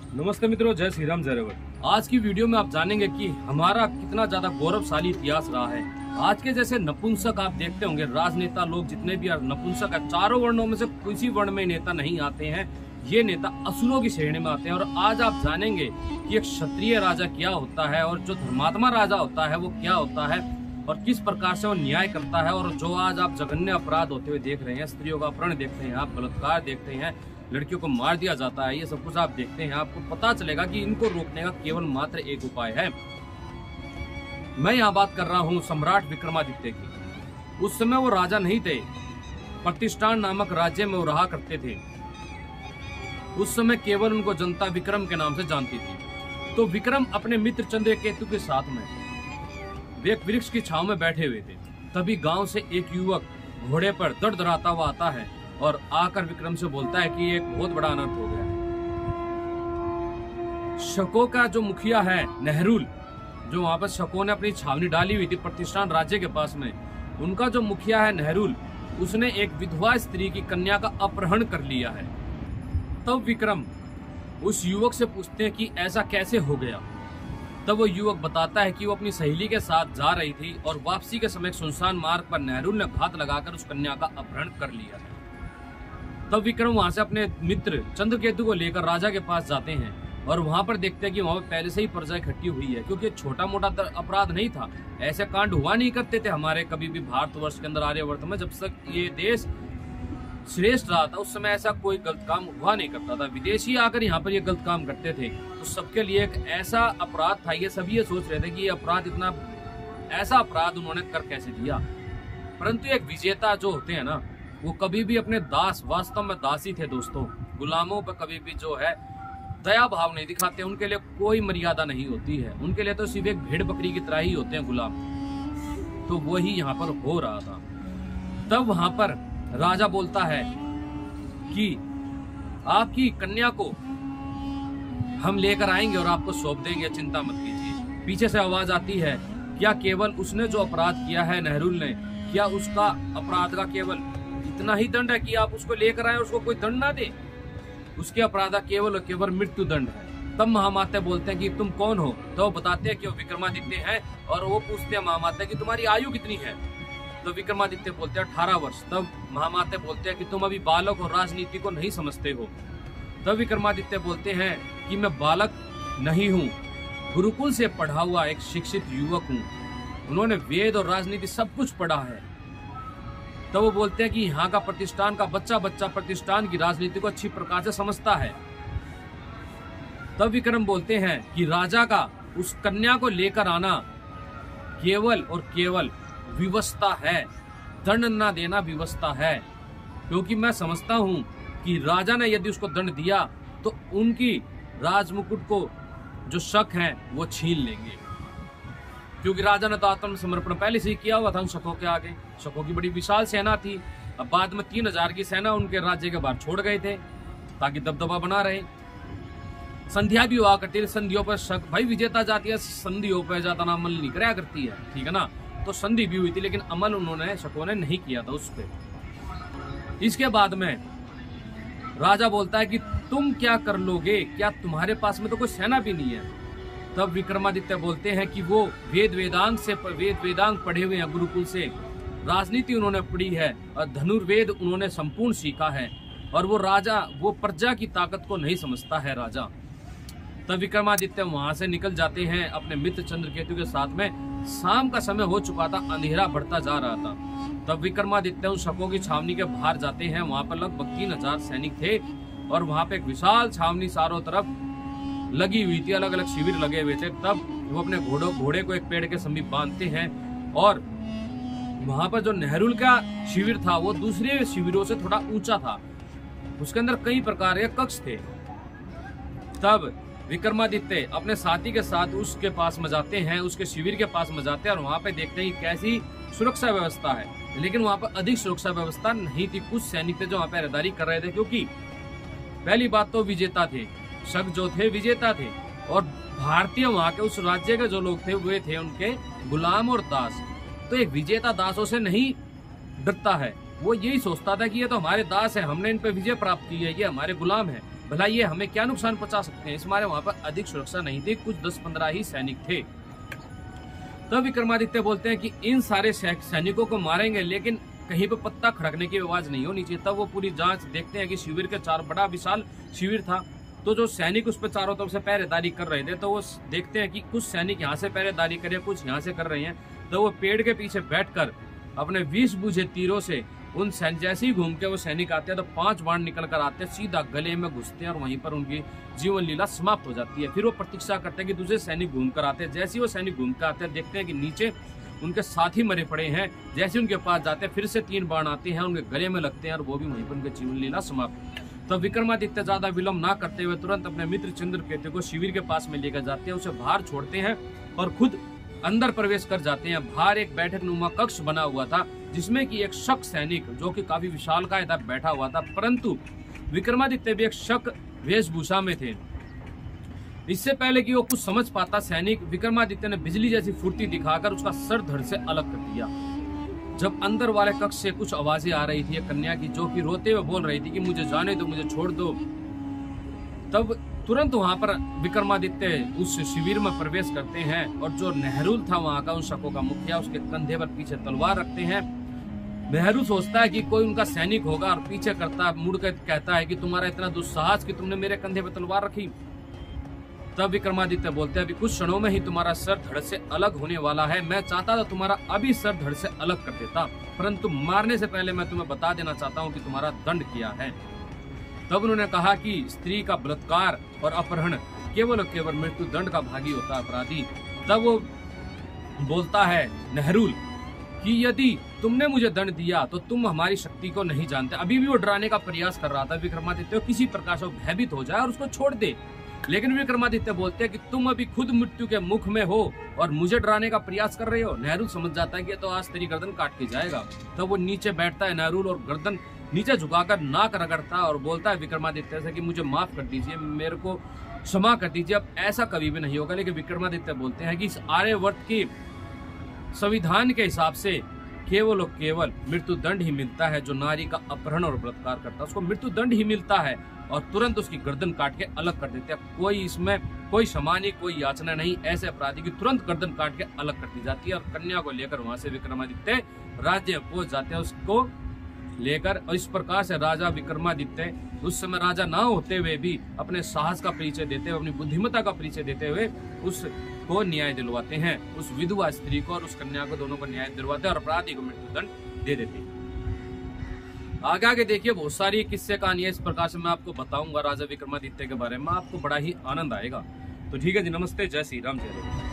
नमस्ते मित्रों, जय श्री राम, जय रघुवर। आज की वीडियो में आप जानेंगे कि हमारा कितना ज्यादा गौरवशाली इतिहास रहा है। आज के जैसे नपुंसक आप देखते होंगे, राजनेता लोग जितने भी नपुंसक है, चारों वर्णों में से किसी वर्ण में नेता नहीं आते हैं। ये नेता असुरों की श्रेणी में आते हैं। और आज आप जानेंगे कि एक क्षत्रिय राजा क्या होता है और जो धर्मात्मा राजा होता है वो क्या होता है और किस प्रकार से वो न्याय करता है। और जो आज आप जघन्य अपराध होते हुए देख रहे हैं, स्त्रियों का अपहरण देखते हैं, आप बलात्कार देखते हैं, लड़कियों को मार दिया जाता है, ये सब कुछ आप देखते हैं, आपको पता चलेगा कि इनको रोकने का केवल मात्र एक उपाय है। मैं यहाँ बात कर रहा हूँ सम्राट विक्रमादित्य की। उस समय वो राजा नहीं थे, प्रतिष्ठान नामक राज्य में वो रहा करते थे। उस समय केवल उनको जनता विक्रम के नाम से जानती थी। तो विक्रम अपने मित्र चंद्रकेतु के साथ में वे एक वृक्ष की छांव में बैठे हुए थे। तभी गांव से एक युवक घोड़े पर दड़दड़ाता हुआ आता है और आकर विक्रम से बोलता है कि एक बहुत बड़ा अनर्थ हो गया है। शकों का जो मुखिया है नेहरूल, जो वहां पर शकों ने अपनी छावनी डाली हुई थी प्रतिष्ठान राज्य के पास में, उनका जो मुखिया है नेहरूल, उसने एक विधवा स्त्री की कन्या का अपहरण कर लिया है। तब विक्रम उस युवक से पूछते हैं कि ऐसा कैसे हो गया। तब वो युवक बताता है कि वो अपनी सहेली के साथ जा रही थी और वापसी के समय सुनसान मार्ग पर नेहरूल ने घात लगाकर उस कन्या का अपहरण कर लिया है। तब विक्रम वहां से अपने मित्र चंद्रकेतु को लेकर राजा के पास जाते हैं और वहां पर देखते हैं कि वहां पर पहले से ही प्रजा इकट्ठी हुई है, क्योंकि छोटा मोटा अपराध नहीं था। ऐसे कांड हुआ नहीं करते थे हमारे कभी भी भारतवर्ष के अंदर, आर्यवर्त में। जब तक ये देश श्रेष्ठ रहा था उस समय ऐसा कोई गलत काम हुआ नहीं करता था। विदेशी आकर यहाँ पर ये गलत काम करते थे तो सबके लिए एक ऐसा अपराध था। ये सभी ये सोच रहे थे कि ये अपराध इतना ऐसा अपराध उन्होंने कर कैसे दिया। परंतु एक विजेता जो होते हैं ना, वो कभी भी अपने दास, वास्तव में दासी थे दोस्तों, गुलामों पर कभी भी जो है दया भाव नहीं दिखाते। उनके लिए कोई मर्यादा नहीं होती है। उनके लिए तो सिर्फ एक भेड़ बकरी की तरह ही होते हैं गुलाम। तो वही यहाँ पर हो रहा था। तब वहां पर राजा बोलता है कि आपकी कन्या को हम लेकर आएंगे और आपको सौंप देंगे, चिंता मत कीजिए। पीछे से आवाज आती है, क्या केवल उसने जो अपराध किया है नेहरूल ने, क्या उसका अपराध का केवल इतना ही दंड है कि आप उसको लेकर आए, उसको कोई दंड ना दे? उसके अपराध का केवल और केवल मृत्यु दंड है। तब महामाते बोलते हैं कि तुम कौन हो? तो वो बताते हैं कि वो विक्रमादित्य हैं और वो पूछते हैं महामाते कि तुम्हारी आयु कितनी है? तो विक्रमादित्य बोलते हैं 18 वर्ष। तब महामाते बोलते हैं कि तुम अभी बालक और राजनीति को नहीं समझते हो। तब विक्रमादित्य बोलते हैं कि मैं बालक नहीं हूँ, गुरुकुल से पढ़ा हुआ एक शिक्षित युवक हूँ। उन्होंने वेद और राजनीति सब कुछ पढ़ा है। तो वो बोलते हैं कि यहाँ का प्रतिष्ठान का बच्चा प्रतिष्ठान की राजनीति को अच्छी प्रकार से समझता है। तब विक्रम बोलते हैं कि राजा का उस कन्या को लेकर आना केवल और केवल विवशता है, दंड ना देना विवशता है। क्योंकि मैं समझता हूँ कि राजा ने यदि उसको दंड दिया तो उनकी राजमुकुट को जो शक है वो छीन लेंगे, क्योंकि राजा ने तो आत्मसमर्पण पहले से ही किया हुआ था उन शकों के आगे। शकों की बड़ी विशाल सेना थी। अब बाद में 3000 की सेना उनके राज्य के बाहर छोड़ गए थे ताकि दबदबा बना रहे। संध्या भी हुआ करती थी, संधियों पर शक, भाई विजेता जाती है संधियों पर ज्यादा अमल नहीं कराया करती है, ठीक है ना। तो संधि भी हुई थी लेकिन अमल उन्होंने शकों ने नहीं किया था उस पर। इसके बाद में राजा बोलता है कि तुम क्या कर लोगे, क्या तुम्हारे पास में तो कोई सेना भी नहीं है? तब विक्रमादित्य बोलते हैं कि वो वेद वेदांग पढ़े हुए हैं, गुरुकुल से राजनीति उन्होंने पढ़ी है और धनुर्वेद उन्होंने संपूर्ण सीखा है। और वो राजा वो प्रजा की ताकत को नहीं समझता है राजा। तब विक्रमादित्य वहां से निकल जाते हैं अपने मित्र चंद्रकेतु के साथ में। शाम का समय हो चुका था, अंधेरा बढ़ता जा रहा था। तब विक्रमादित्य उन शकों की छावनी के बाहर जाते हैं। वहां पर लगभग 3000 सैनिक थे और वहां पे एक विशाल छावनी चारों तरफ लगी हुई थी, अलग अलग शिविर लगे हुए थे। तब वो अपने घोड़े को एक पेड़ के समीप बांधते हैं और वहां पर जो नेहरूल का शिविर था वो दूसरे शिविरों से थोड़ा ऊंचा था, उसके अंदर कई प्रकार के कक्ष थे। तब विक्रमादित्य अपने साथी के साथ उसके पास में जाते हैं, उसके शिविर के पास में जाते हैं और वहां पे देखते हैं कैसी सुरक्षा व्यवस्था है। लेकिन वहां पर अधिक सुरक्षा व्यवस्था नहीं थी। कुछ सैनिक थे जो वहां पे पहरेदारी कर रहे थे, क्योंकि पहली बात तो विजेता थे, शक जो थे विजेता थे और भारतीय वहां के उस राज्य के जो लोग थे वे थे उनके गुलाम और दास। तो एक विजेता दासों से नहीं डरता है, वो यही सोचता था कि ये तो हमारे दास है, हमने इन पे विजय प्राप्त की है, ये हमारे गुलाम है। भला ये हमें क्या नुकसान पहुंचा सकते हैं। इस मारे वहां पर अधिक सुरक्षा नहीं थी, कुछ 10-15 ही सैनिक थे। तब विक्रमादित्य बोलते हैं कि इन सारे सैनिकों को मारेंगे, लेकिन कहीं पर पत्ता खड़कने की आवाज नहीं होनी चाहिए। तब वो पूरी जांच देखते हैं कि शिविर के चार, बड़ा विशाल शिविर था, तो जो सैनिक उस पर चारों तरफ से पहरेदारी कर रहे थे, तो वो देखते हैं कि कुछ सैनिक यहाँ से पहरेदारी कर रहे हैं, कुछ यहाँ से कर रहे हैं। तो वो पेड़ के पीछे बैठकर अपने 20 बूझे तीरों से उन जैसे ही घूम के वो सैनिक आते हैं तो 5 बाण निकल कर आते हैं, सीधा गले में घुसते हैं और वहीं पर उनकी जीवन लीला समाप्त हो जाती है। फिर वो प्रतीक्षा करते हैं कि दूसरे सैनिक घूम कर आते हैं। जैसे ही वो सैनिक घूम कर आते हैं, देखते हैं कि नीचे उनके साथी मरे पड़े हैं। जैसे उनके पास जाते हैं, फिर से 3 बाण आते हैं, उनके गले में लगते हैं और वो भी वहीं पर उनके जीवन लीला समाप्त। तो विक्रमादित्य ज्यादा विलंब ना करते हुए तुरंत अपने मित्र चंद्रकेतु को शिविर के पास में लेकर जाते हैं, उसे बाहर छोड़ते हैं और खुद अंदर प्रवेश कर जाते हैं। बाहर एक बैठक नुमा कक्ष बना हुआ था, जिसमें कि एक शक सैनिक जो कि काफी विशालकाय था बैठा हुआ था, परंतु विक्रमादित्य भी एक शक वेशभूषा में थे। इससे पहले कि वो कुछ समझ पाता, सैनिक विक्रमादित्य ने बिजली जैसी फुर्ती दिखाकर उसका सर धड़ से अलग कर दिया। जब अंदर वाले कक्ष से कुछ आवाजें आ रही थी कन्या की, जो कि रोते हुए बोल रही थी कि मुझे जाने दो, मुझे छोड़ दो, तब तुरंत वहां पर विक्रमादित्य उस शिविर में प्रवेश करते हैं और जो नेहरू था वहां का, उन शकों का मुखिया, उसके कंधे पर पीछे तलवार रखते हैं। नेहरू सोचता है कि कोई उनका सैनिक होगा और पीछे करता मुड़ कर कहता है कि तुम्हारा इतना दुस्साहस कि तुमने मेरे कंधे पर तलवार रखी। तब विक्रमादित्य बोलते हैं अभी कुछ क्षणों में ही तुम्हारा सर धड़ से अलग होने वाला है। मैं चाहता था तुम्हारा अभी सर धड़ से अलग कर देता, परंतु मारने से पहले मैं तुम्हें बता देना चाहता हूँ कि तुम्हारा दंड क्या है। तब उन्होंने कहा कि स्त्री का बलात्कार और अपहरण केवल और केवल मृत्यु दंड का भागी होता है अपराधी। तब वो बोलता है नेहरू कि यदि तुमने मुझे दंड दिया तो तुम हमारी शक्ति को नहीं जानते। अभी भी वो डराने का प्रयास कर रहा था विक्रमादित्य, किसी प्रकार से भयभीत हो जाए और उसको छोड़ दे, लेकिन विक्रमादित्य बोलते हैं कि तुम अभी खुद मृत्यु के मुख में हो और मुझे डराने का प्रयास कर रहे हो। नेहरू समझ जाता है कि तो आज तेरी गर्दन काट के जाएगा। तब वो नीचे बैठता है नेहरू और गर्दन नीचे झुकाकर नाक रगड़ता और बोलता है विक्रमादित्य से कि मुझे माफ कर दीजिए, मेरे को क्षमा कर दीजिए, अब ऐसा कभी भी नहीं होगा। लेकिन विक्रमादित्य बोलते हैं कि इस आर्यवर्त के संविधान के हिसाब से केवल और केवल मृत्यु दंड ही मिलता है। जो नारी का अपहरण और बलात्कार करता है उसको मृत्यु दंड ही मिलता है और तुरंत उसकी गर्दन काट के अलग कर देते हैं। कोई इसमें कोई क्षमा नहीं, कोई याचना नहीं, ऐसे अपराधी की तुरंत गर्दन काट के अलग कर दी जाती है। और कन्या को लेकर वहां से विक्रमादित्य राज्य पहुंच जाते हैं उसको लेकर। और इस प्रकार से राजा विक्रमादित्य उस समय राजा ना होते हुए भी अपने साहस का परिचय देते हुए, अपनी बुद्धिमत्ता का परिचय देते हुए उसको न्याय दिलवाते हैं, उस विधवा स्त्री को और उस कन्या को, दोनों को न्याय दिलवाते हैं और अपराधी को मृत्युदंड दे देते हैं। आगे देखिए बहुत सारी किस्से कहानियां इस प्रकार से मैं आपको बताऊंगा राजा विक्रमादित्य के बारे में, आपको बड़ा ही आनंद आएगा। तो ठीक है जी, नमस्ते, जय श्री राम, जय राम।